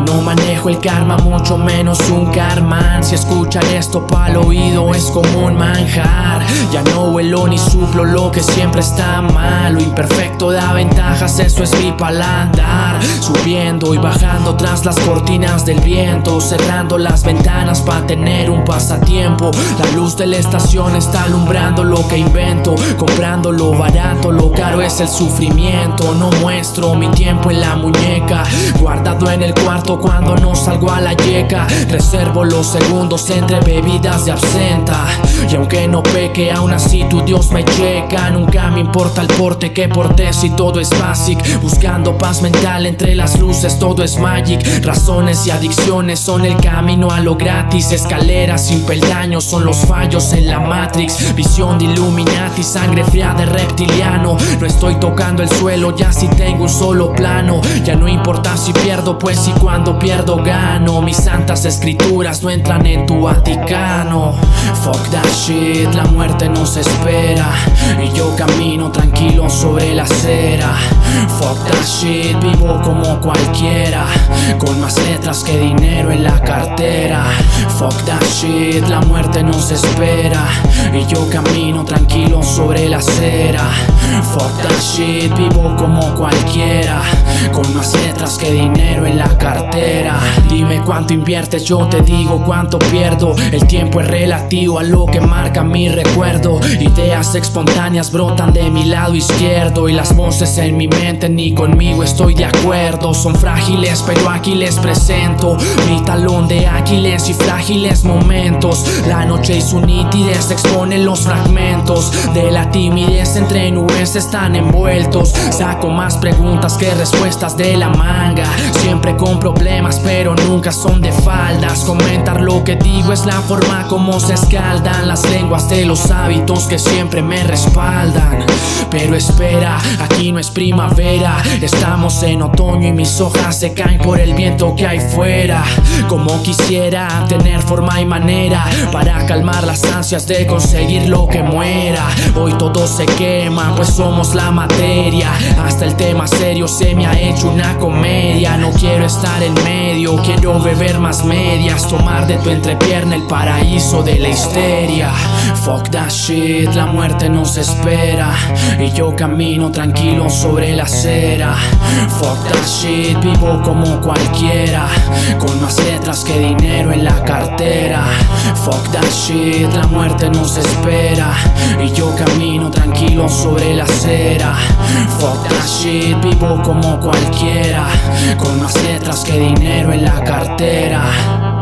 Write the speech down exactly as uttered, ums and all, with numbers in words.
no manejo el karma, mucho menos un Carman. Si escuchan esto pa'l oído es como un manjar. Ya no huelo ni suplo lo que siempre está mal. Lo imperfecto da ventajas, eso es mi paladar. Subiendo y bajando tras las cortinas del viento, cerrando las ventanas pa' tener un pasatiempo. La luz de la estación está alumbrando lo que invento. Comprando lo barato, lo caro es el sufrimiento. No muestro mi tiempo en la muñeca, guardado en el cuarto cuando no salgo a la yeca. Reservo los segundos entre bebidas de absenta, y aunque no peque, aún así tu Dios me checa. Nunca me importa el porte que porté si todo es basic. Buscando paz mental entre las luces, todo es magic. Razones y adicciones son el camino a lo gratis. Escaleras sin peldaños son los fallos en la Matrix. Visión de Illuminati, sangre fría de reptiliano. No estoy tocando el suelo, ya si tengo un solo plano. Ya no importa si pierdo, pues si cuando pierdo gano. Mis santas escrituras no entran en tu Vaticano. Fuck that shit, la muerte nos espera y yo camino tranquilo sobre la acera. Fuck that shit, vivo como cualquiera, con más letras que dinero en la cartera. Fuck that shit, la muerte nos espera y yo camino tranquilo sobre la acera. Fuck that shit, vivo como cualquiera, con más letras que dinero en la cartera. Dime cuánto inviertes, yo te digo cuánto pierdo. El tiempo es relativo a lo que marca mi recuerdo. Ideas espontáneas brotan de mi lado izquierdo, y las voces en mi mente ni conmigo estoy de acuerdo. Son frágiles pero aquí les presento mi talón de Aquiles y frágiles momentos. La noche y su nitidez exponen los fragmentos de la timidez, entre nubes están envueltos. Saco más preguntas que respuestas de la manga, siempre con problemas pero nunca son de faldas. Comentar lo que digo es la forma como se escaldan las lenguas de los hábitos que siempre me respaldan. Pero espera, aquí no es primavera, estamos en otoño y mis hojas se caen por el viento que hay fuera. Como quisiera tener forma y manera para calmar las ansias de conseguir lo que muera. Hoy todo se quema, pues somos la materia. Hasta el tema serio se me ha hecho una comedia. No quiero estar en medio, quiero beber más medias, tomar de tu entrepierna el paraíso de la histeria. Fuck that shit, la muerte nos espera y yo camino tranquilo sobre la acera. Fuck that shit, vivo como cualquiera, con más letras que dinero en la cartera. Fuck that shit, la muerte nos espera y yo camino tranquilo sobre la acera. Fuck that shit, vivo como cualquiera, con más letras que dinero en la cartera.